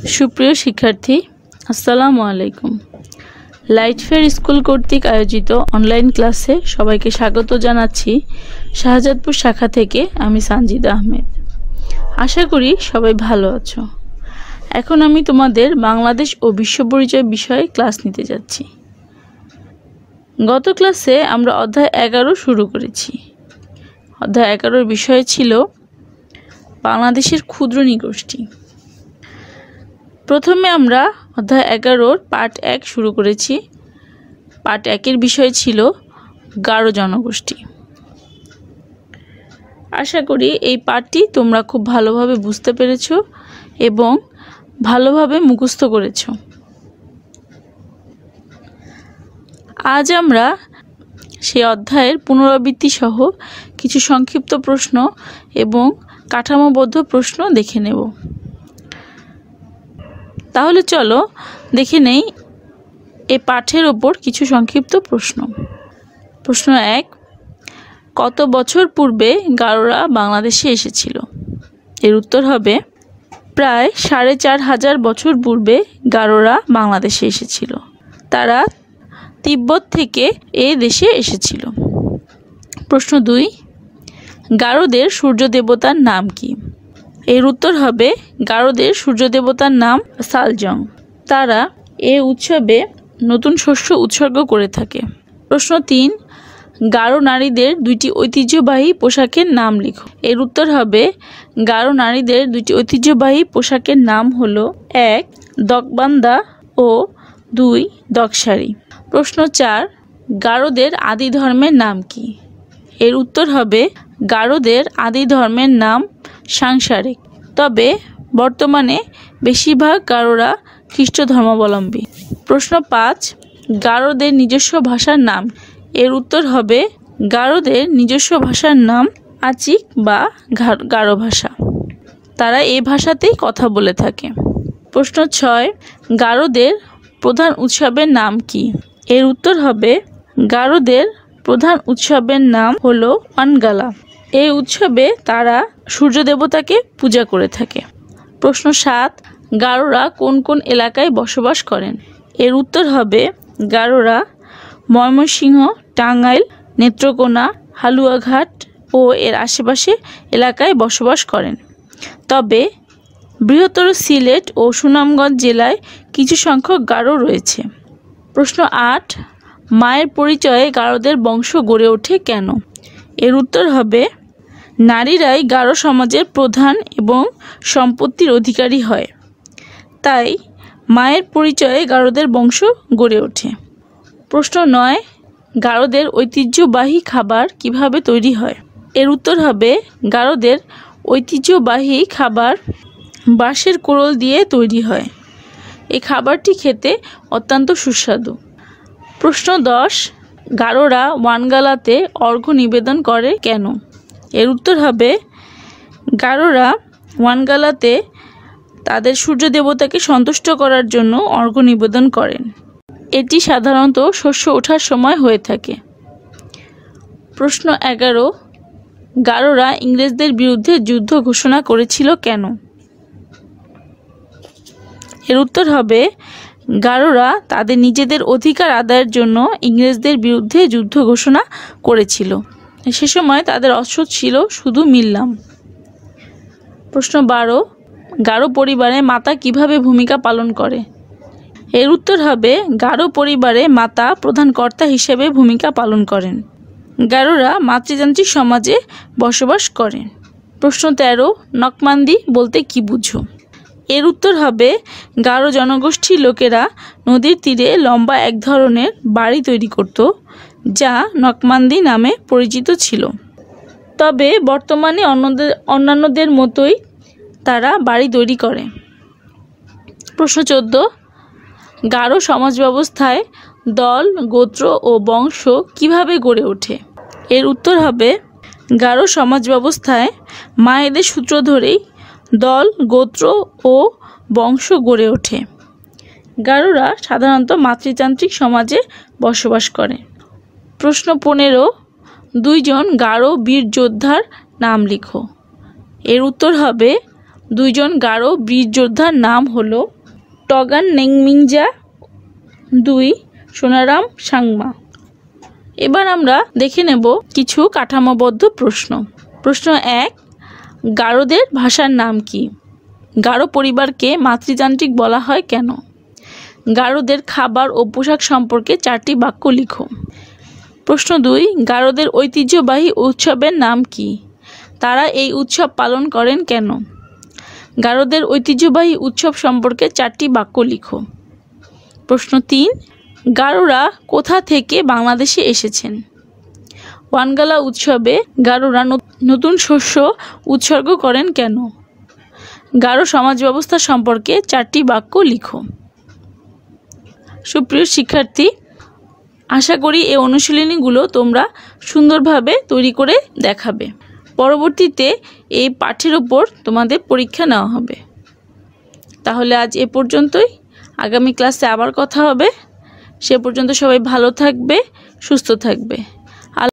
সুপ্রিয় শিক্ষার্থী, আসসালামু আলাইকুম। লাইটফেয়ার স্কুল কর্তৃক আয়োজিত অনলাইন ক্লাসে সবাইকে স্বাগত জানাচ্ছি। শাহজাদপুর শাখা থেকে আমি সানজিদা আহমেদ। আশা করি সবাই ভালো আছো। এখন আমি তোমাদের বাংলাদেশ ও বিশ্ব পরিচয় বিষয়ে ক্লাস নিতে যাচ্ছি। গত ক্লাসে আমরা অধ্যায় 11 শুরু করেছি। অধ্যায় 11 বিষয় ছিল বাংলাদেশের ক্ষুদ্র নৃগোষ্ঠী। প্রথমে আমরা অধ্যায় 11 পার্ট 1 শুরু করেছি। পার্ট 1-এর বিষয় ছিল গারো জনগোষ্ঠী। আশা করি এই পার্টটি তোমরা খুব ভালোভাবে বুঝতে পেরেছো এবং ভালোভাবে মুখস্থ করেছো। আজ আমরা সেই অধ্যায়ের পুনরাবৃত্তি সহ কিছু সংক্ষিপ্ত প্রশ্ন এবং কাঠামোবদ্ধ প্রশ্ন দেখে নেব। তাহলে চলো দেখে নেই এই পাঠের ওপর কিছু সংক্ষিপ্ত প্রশ্ন। প্রশ্ন 1, কত বছর পূর্বে গারোরা বাংলাদেশে এসেছিল? এর উত্তর হবে প্রায় 4500 বছর পূর্বে গারোরা বাংলাদেশে এসেছিল। তারা তিব্বত থেকে এই দেশে এসেছিল। প্রশ্ন 2, গারোদের সূর্য দেবতার নাম কি? এর উত্তর হবে গারোদের সূর্য দেবতার নাম সালজং। তারা এই উৎসবে নতুন শস্য উৎসর্গ করে থাকে। প্রশ্ন 3, গারো নারীদের 2টি ঐতিহ্যবাহী পোশাকের নাম লিখো। এর উত্তর হবে গারো নারীদের 2টি ঐতিহ্যবাহী পোশাকের নাম হলো 1 দকবান্দা ও 2 দকশাড়ি। প্রশ্ন 4, গারোদের আদি ধর্মের নাম কি? এর উত্তর হবে গারোদের আদি ধর্মের নাম সাংসারিক। তবে বর্তমানে বেশিরভাগ গারোরা খ্রিস্ট ধর্মাবলম্বী। প্রশ্ন 5, গারোদের নিজস্ব ভাষার নাম। এর উত্তর হবে গারোদের নিজস্ব ভাষার নাম আচিক বা গারো ভাষা। তারা এই ভাষাতেই কথা বলে থাকে। প্রশ্ন 6, গারোদের প্রধান উৎসবের নাম কি? এর উত্তর হবে গারোদের প্রধান উৎসবের নাম হলো ওয়ানগালা। এই উৎসবে তারা সূর্য দেবতাকে পূজা করে থাকে। প্রশ্ন 7, গারোরা কোন কোন এলাকায় বসবাস করেন? এর উত্তর হবে গারোরা ময়মনসিংহ, টাঙ্গাইল, নেত্রকোনা, হালুয়াঘাট ও এর আশেপাশে এলাকায় বসবাস করেন। তবে বৃহত্তর সিলেট ও সুনামগঞ্জ জেলায় কিছু সংখ্যক গারো রয়েছে। প্রশ্ন 8, মায়ের পরিচয়ে গারোদের বংশ গড়ে ওঠে কেন? এর উত্তর হবে নারীরাই গারো সমাজের প্রধান এবং সম্পত্তির অধিকারী হয়, তাই মায়ের পরিচয়ে গারোদের বংশ গড়ে ওঠে। প্রশ্ন 9, গারোদের ঐতিহ্যবাহী খাবার কিভাবে তৈরি হয়? এর উত্তর হবে গারোদের ঐতিহ্যবাহী খাবার বাঁশের কোড়ল দিয়ে তৈরি হয়। এই খাবারটি খেতে অত্যন্ত সুস্বাদু। প্রশ্ন 10, গারোরা ওয়ানগালাতে অর্ঘ্য নিবেদন করে কেন? এর উত্তর হবে গারোরা ওয়ানগালাতে তাদের সূর্য দেবতাকে সন্তুষ্ট করার জন্য অর্ঘ্য নিবেদন করেন। এটি সাধারণত শস্য ওঠার সময় হয়ে থাকে। প্রশ্ন 11, গারোরা ইংরেজদের বিরুদ্ধে যুদ্ধ ঘোষণা করেছিল কেন? এর উত্তর হবে গারোরা তাদের নিজেদের অধিকার আদায়ের জন্য ইংরেজদের বিরুদ্ধে যুদ্ধ ঘোষণা করেছিল। সে সময় তাদের অস্ত্র ছিল শুধু মিল্লাম। প্রশ্ন 12, গারো পরিবারে মাতা কিভাবে ভূমিকা পালন করে? এর উত্তর হবে গারো পরিবারে মাতা প্রধান কর্তা হিসেবে ভূমিকা পালন করেন। গারোরা মাতৃতান্ত্রিক সমাজে বসবাস করেন। প্রশ্ন 13, নকমান্দি বলতে কি বুঝো? এর উত্তর হবে গারো জনগোষ্ঠীর লোকেরা নদীর তীরে লম্বা এক ধরনের বাড়ি তৈরি করত, যা নকমান্দি নামে পরিচিত ছিল। তবে বর্তমানে অন্যান্যদের মতোই তারা বাড়ি তৈরি করে। প্রশ্ন 14, গারো সমাজ ব্যবস্থায় দল, গোত্র ও বংশ কিভাবে গড়ে ওঠে? এর উত্তর হবে গারো সমাজ ব্যবস্থায় মায়েদের সূত্র ধরেই দল, গোত্র ও বংশ গড়ে ওঠে। গারোরা সাধারণত মাতৃতান্ত্রিক সমাজে বসবাস করে। প্রশ্ন 15, 2 জন গারো বীর যোদ্ধার নাম লিখো। এর উত্তর হবে দুইজন গারো বীর যোদ্ধার নাম হলো টগান নেংমিংজা, 2 সোনারাম সাংমা। এবার আমরা দেখে নেব কিছু কাঠামোবদ্ধ প্রশ্ন। প্রশ্ন 1, গারোদের ভাষার নাম কি? গারো পরিবারকে মাতৃতান্ত্রিক বলা হয় কেন? গারোদের খাবার ও পোশাক সম্পর্কে 4টি বাক্য লিখো। প্রশ্ন 2, গারোদের ঐতিহ্যবাহী উৎসবের নাম কি? তারা এই উৎসব পালন করেন কেন? গারোদের ঐতিহ্যবাহী উৎসব সম্পর্কে 4টি বাক্য লিখো। প্রশ্ন 3, গারোরা কোথা থেকে বাংলাদেশে এসেছেন? ওয়ানগালা উৎসবে গারোরা নতুন শস্য উৎসর্গ করেন কেন? গারো সমাজ ব্যবস্থা সম্পর্কে 4টি বাক্য লিখো। সুপ্রিয় শিক্ষার্থী, আশা করি এই অনুশীলনীগুলো তোমরা সুন্দরভাবে তৈরি করে দেখাবে। পরবর্তীতে এই পাঠের উপর তোমাদের পরীক্ষা নেওয়া হবে। তাহলে আজ এ পর্যন্তই। আগামী ক্লাসে আবার কথা হবে। সে পর্যন্ত সবাই ভালো থাকবে, সুস্থ থাকবে।